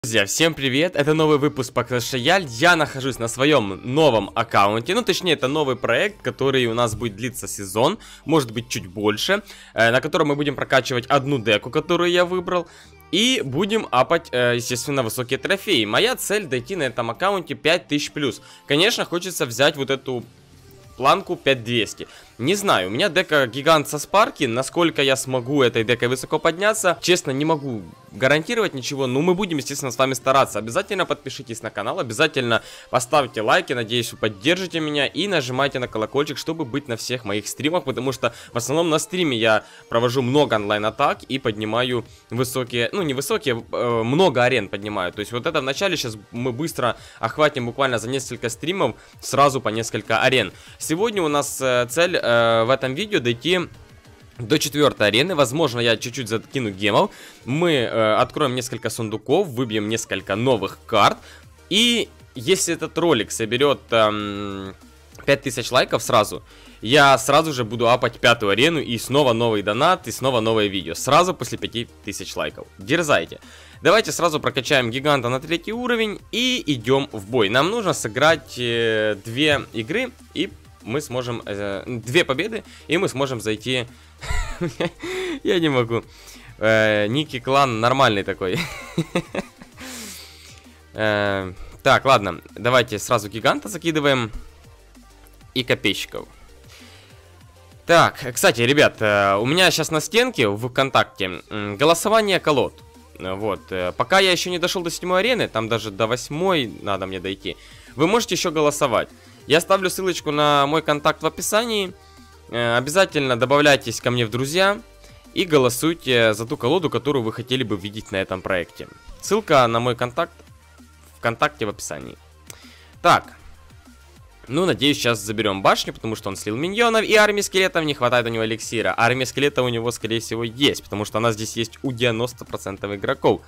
Друзья, всем привет! Это новый выпуск по Clash Royale. Я нахожусь на своем новом аккаунте. Ну, точнее, это новый проект, который у нас будет длиться сезон. Может быть, чуть больше. На котором мы будем прокачивать одну деку, которую я выбрал. И будем апать, естественно, высокие трофеи. Моя цель дойти на этом аккаунте 5000+. Конечно, хочется взять вот эту планку 5200. Не знаю, у меня дека гигант со спарки. Насколько я смогу этой декой высоко подняться, честно, не могу гарантировать ничего. Но мы будем, естественно, с вами стараться. Обязательно подпишитесь на канал, обязательно поставьте лайки. Надеюсь, вы поддержите меня и нажимайте на колокольчик, чтобы быть на всех моих стримах. Потому что в основном на стриме я провожу много онлайн-атак и поднимаю высокие, ну не высокие, много арен поднимаю. То есть вот это в начале, сейчас мы быстро охватим буквально за несколько стримов сразу по несколько арен. Сегодня у нас цель в этом видео дойти до 4-й арены. Возможно, я чуть-чуть закину гемов. Мы откроем несколько сундуков, выбьем несколько новых карт. И если этот ролик соберет 5000 лайков сразу, я сразу же буду апать 5-ю арену. И снова новый донат, и снова новое видео. Сразу после 5000 лайков. Дерзайте. Давайте сразу прокачаем гиганта на 3-й уровень и идем в бой. Нам нужно сыграть 2 игры и мы сможем... 2 победы, и мы сможем зайти... Я не могу. Ники клан нормальный такой. Так, ладно. Давайте сразу гиганта закидываем. И копейщиков. Так, кстати, ребят, у меня сейчас на стенке в ВКонтакте голосование колод. Вот. Пока я еще не дошел до 7-й арены, там даже до 8-й надо мне дойти. Вы можете еще голосовать. Я ставлю ссылочку на мой контакт в описании. Обязательно добавляйтесь ко мне в друзья и голосуйте за ту колоду, которую вы хотели бы видеть на этом проекте. Ссылка на мой контакт ВКонтакте в описании. Так. Ну, надеюсь, сейчас заберем башню, потому что он слил миньонов. И армии скелетов не хватает у него эликсира. Армия скелетов у него, скорее всего, есть, потому что она здесь есть у 90% игроков.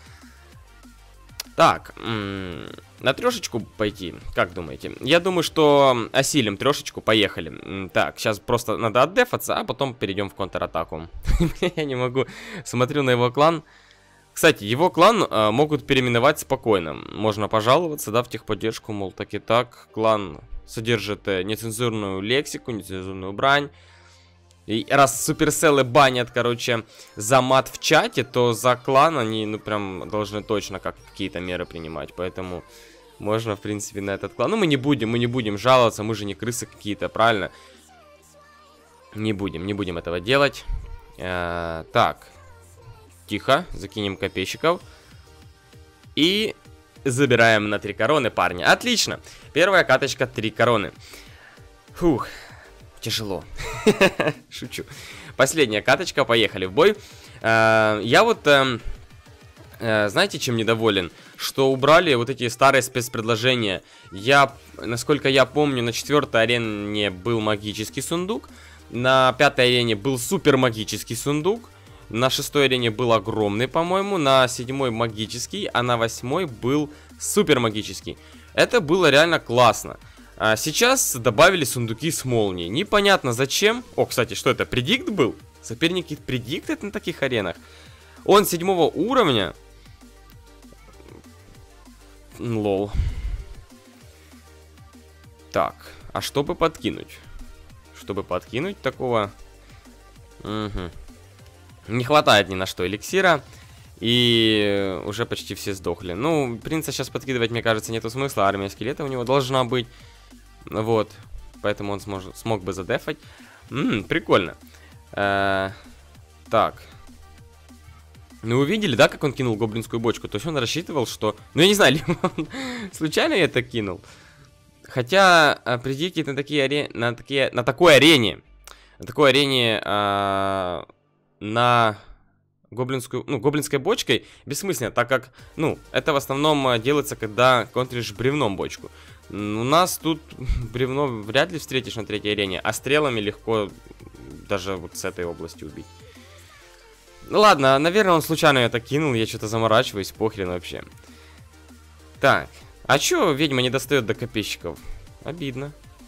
Так, на трешечку пойти, как думаете? Я думаю, что осилим трешечку, поехали. Так, сейчас просто надо отдефаться, а потом перейдем в контратаку. Я не могу, смотрю на его клан. Кстати, его клан могут переименовать спокойно. Можно пожаловаться, да, в техподдержку, мол, так и так. Клан содержит нецензурную лексику, нецензурную брань. И раз суперселлы банят, короче, за мат в чате, то за клан они, ну, прям должны точно какие-то меры принимать. Поэтому можно, в принципе, на этот клан. Ну, мы не будем жаловаться, мы же не крысы какие-то, правильно? Не будем этого делать. Так. Тихо, закинем копейщиков. И забираем на 3 короны, парни. Отлично. Первая каточка 3 короны. Фух. Тяжело. Шучу. Последняя каточка, поехали в бой. Я вот, знаете, чем недоволен? Что убрали вот эти старые спецпредложения. Насколько я помню, на 4-й арене был магический сундук. На 5-й арене был супер магический сундук. На 6-й арене был огромный, по-моему. На 7-й магический, а на 8-й был супер магический. Это было реально классно. А сейчас добавили сундуки с молнией. Непонятно зачем. О, кстати, что это? Предикт был? Соперники предиктят на таких аренах? Он 7-го уровня. Лол. Так, а чтобы подкинуть? Чтобы подкинуть такого... Угу. Не хватает ни на что эликсира. И уже почти все сдохли. Ну, принца сейчас подкидывать, мне кажется, нету смысла. Армия скелета у него должна быть. Вот, поэтому он смог бы задефать. Прикольно. Так. Ну, увидели, да, как он кинул гоблинскую бочку? То есть он рассчитывал, что... Ну, я не знаю, либо он случайно это кинул. Хотя, предикт на такие арене... На такой арене... На гоблинскую... Ну, гоблинской бочкой бессмысленно, так как... Ну, это в основном делается, когда контришь бревном бочку. У нас тут бревно вряд ли встретишь на 3-й арене, а стрелами легко даже вот с этой области убить. Ну ладно, наверное, он случайно это кинул, я что-то заморачиваюсь, похрен вообще. Так, а чё ведьма не достает до копейщиков? Обидно.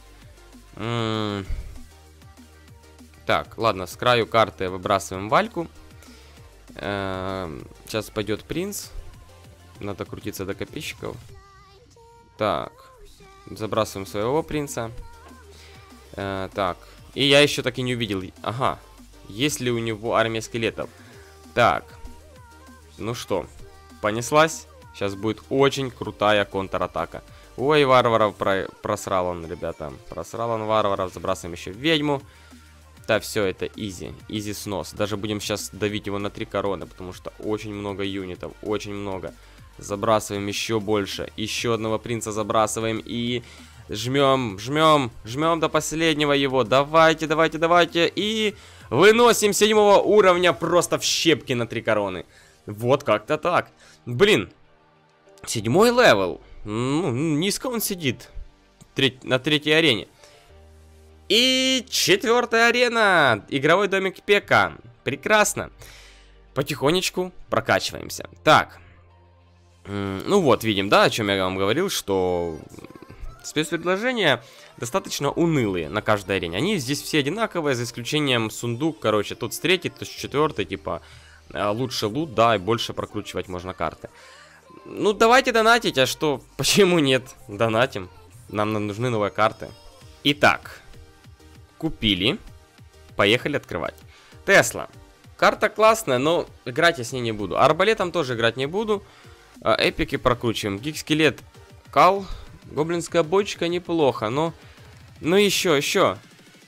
Так, ладно, с краю карты выбрасываем Вальку. Сейчас пойдет принц. Надо крутиться до копейщиков. Так. Забрасываем своего принца. Так. И я еще так и не увидел. Ага. Есть ли у него армия скелетов? Так. Ну что, понеслась? Сейчас будет очень крутая контратака. Ой, варваров просрал он, ребята. Просрал он варваров. Забрасываем еще ведьму. Да, все, это изи. Изи снос. Даже будем сейчас давить его на 3 короны, потому что очень много юнитов. Очень много. Забрасываем еще больше. Еще одного принца забрасываем. И жмем, жмем, жмем до последнего его. Давайте, давайте, давайте. И выносим 7-го уровня просто в щепки на 3 короны. Вот как-то так. Блин. 7-й левел. Ну, низко он сидит. На 3-й арене. И 4-я арена. Игровой домик Пека. Прекрасно. Потихонечку прокачиваемся. Так. Ну вот, видим, да, о чем я вам говорил, что спецпредложения достаточно унылые на каждой арене. Они здесь все одинаковые, за исключением сундук, короче, тут с 3-й, тут с 4-й, типа, лучше лут, да, и больше прокручивать можно карты. Ну, давайте донатить, а что, почему нет? Донатим, нам нужны новые карты. Итак, купили, поехали открывать. Тесла. Карта классная, но играть я с ней не буду. Арбалетом тоже играть не буду. Эпики прокручиваем. Гиг-скелет, кал. Гоблинская бочка неплохо, но... Ну еще.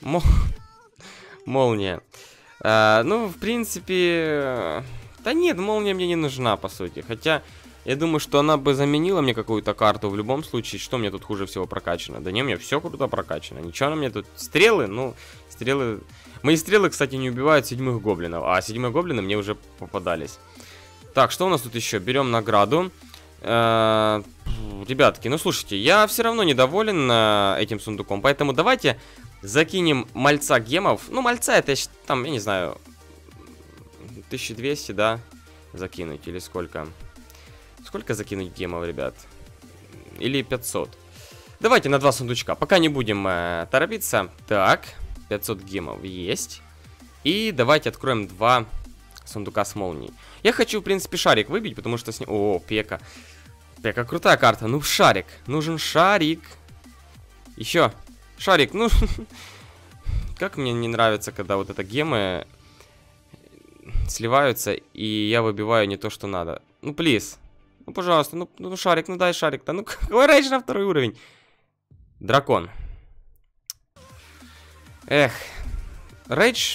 Молния. Ну, в принципе... Да нет, молния мне не нужна, по сути. Хотя, я думаю, что она бы заменила мне какую-то карту в любом случае. Что мне тут хуже всего прокачано? Да не, мне все круто прокачано. Ничего на мне тут... Стрелы, ну, стрелы... Мои стрелы, кстати, не убивают 7-х гоблинов. А 7-й гоблины мне уже попадались. Так, что у нас тут еще? Берем награду. Ребятки, ну слушайте, я все равно недоволен этим сундуком. Поэтому давайте закинем мальца гемов. Ну, мальца это там, я не знаю, 1200, да, закинуть. Или сколько? Сколько закинуть гемов, ребят? Или 500? Давайте на 2 сундучка. Пока не будем торопиться. Так, 500 гемов есть. И давайте откроем 2 сундука с молнией. Я хочу, в принципе, шарик выбить, потому что с ним... О, Пека. Пека, крутая карта. Ну, шарик. Нужен шарик. Еще. Шарик, ну... Как мне не нравится, когда вот это гемы сливаются, и я выбиваю не то, что надо. Ну, плиз. Ну, пожалуйста, ну шарик, ну дай шарик-то. Ну, какой рейдж на 2-й уровень? Дракон. Эх. Рейдж...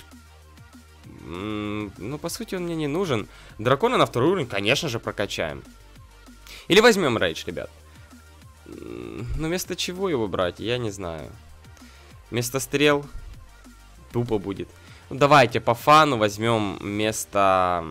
Ну, по сути, он мне не нужен. Дракона на 2-й уровень, конечно же, прокачаем. Или возьмем рейдж, ребят. Ну, вместо чего его брать, я не знаю. Вместо стрел тупо будет. Ну, давайте по фану возьмем вместо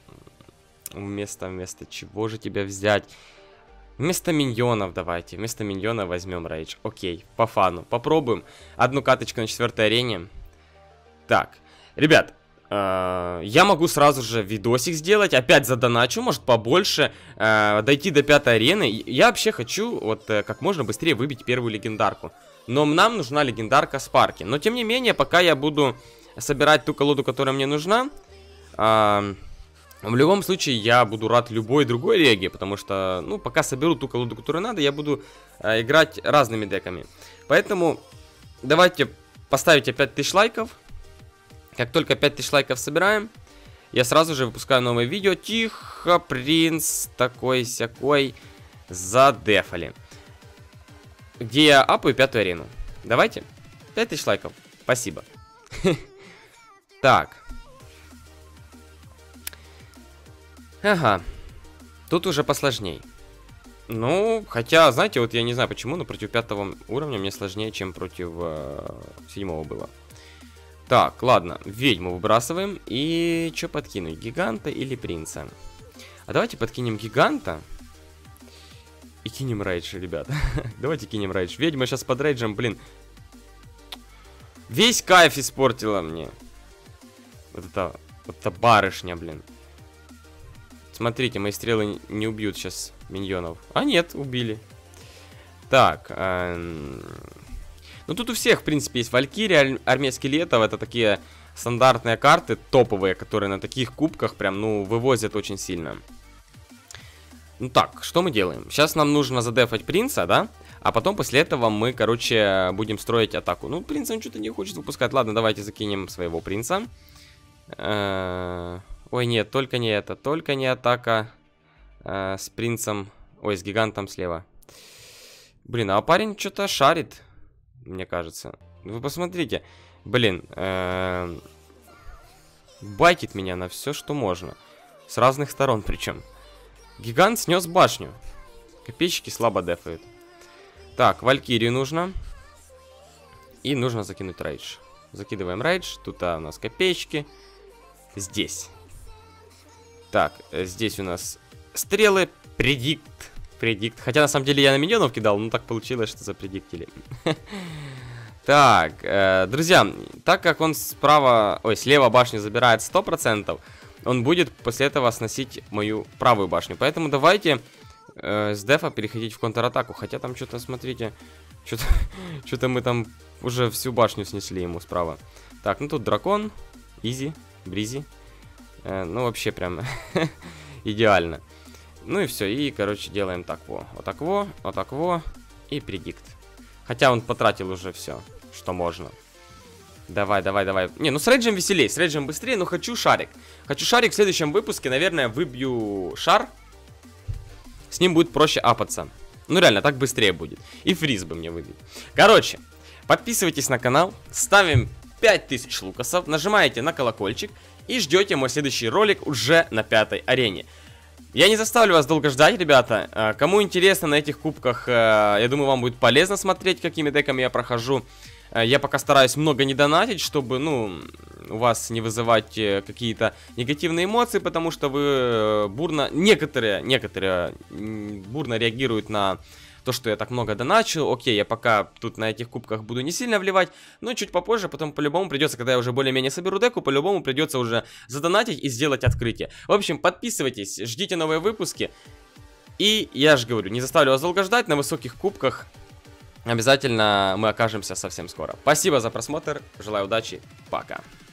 чего же тебя взять? Вместо миньонов давайте. Вместо миньона возьмем рейдж. Окей, по фану. Попробуем. Одну каточку на 4-й арене. Так, ребят. Я могу сразу же видосик сделать, опять задоначу, может побольше, дойти до 5-й арены. Я вообще хочу вот как можно быстрее выбить первую легендарку. Но нам нужна легендарка Спарки. Но тем не менее, пока я буду собирать ту колоду, которая мне нужна, в любом случае я буду рад любой другой леге. Потому что, ну, пока соберу ту колоду, которую надо, я буду играть разными деками. Поэтому давайте поставите 5000 лайков. Как только 5000 лайков собираем, я сразу же выпускаю новое видео. Тихо, принц такой-сякой задефали. Где я апаю 5-ю арену. Давайте. 5000 лайков. Спасибо. Так. Ага. Тут уже посложней. Ну, хотя, знаете, вот я не знаю почему, но против 5-го уровня мне сложнее, чем против 7-го было. Так, ладно, ведьму выбрасываем. И что подкинуть, гиганта или принца? А давайте подкинем гиганта. И кинем рейдж, ребят. Давайте кинем рейдж. Ведьма сейчас под рейджем, блин. Весь кайф испортила мне. Вот это барышня, блин. Смотрите, мои стрелы не убьют сейчас миньонов. А нет, убили. Так, ну тут у всех, в принципе, есть Валькирия, армия скелетов. Это такие стандартные карты, топовые, которые на таких кубках прям, ну, вывозят очень сильно. Ну так, что мы делаем? Сейчас нам нужно задефать принца, да? А потом после этого мы, короче, будем строить атаку. Ну, принц он что-то не хочет выпускать. Ладно, давайте закинем своего принца. Ой, нет, только не это. Только не атака с принцем. Ой, с гигантом слева. Блин, а парень что-то шарит, мне кажется. Вы посмотрите. Блин, байтит меня на все, что можно. С разных сторон причем. Гигант снес башню. Копейщики слабо дефают. Так, Валькирию нужно. И нужно закинуть рейдж. Закидываем рейдж. Тут у нас копеечки. Здесь. Так, здесь у нас стрелы. Предикт. Предикт. Хотя на самом деле я на миньонов кидал, но так получилось, что запредиктили. Так, друзья, так как он справа, ой, слева башню забирает 100%, он будет после этого сносить мою правую башню. Поэтому давайте с дефа переходить в контратаку. Хотя там что-то, смотрите, что-то мы там уже всю башню снесли ему справа. Так, ну тут дракон, изи, бризи. Ну вообще прям идеально. Ну и все, и, короче, делаем так вот так вот так вот, и предикт. Хотя он потратил уже все, что можно. Давай, давай, давай. Не, ну с рейджем веселее, с рейджем быстрее, но хочу шарик. Хочу шарик, в следующем выпуске, наверное, выбью шар. С ним будет проще апаться. Ну реально, так быстрее будет. И фриз бы мне выбить. Короче, подписывайтесь на канал, ставим 5000 лукасов, нажимаете на колокольчик и ждете мой следующий ролик уже на 5-й арене. Я не заставлю вас долго ждать, ребята. Кому интересно на этих кубках, я думаю, вам будет полезно смотреть, какими деками я прохожу. Я пока стараюсь много не донатить, чтобы, ну, у вас не вызывать какие-то негативные эмоции, потому что вы бурно, некоторые бурно реагируют на то, что я так много доначу. Окей, я пока тут на этих кубках буду не сильно вливать, но чуть попозже, потом по-любому придется, когда я уже более-менее соберу деку, по-любому придется уже задонатить и сделать открытие. В общем, подписывайтесь, ждите новые выпуски. И я же говорю, не заставлю вас долго ждать, на высоких кубках обязательно мы окажемся совсем скоро. Спасибо за просмотр, желаю удачи, пока.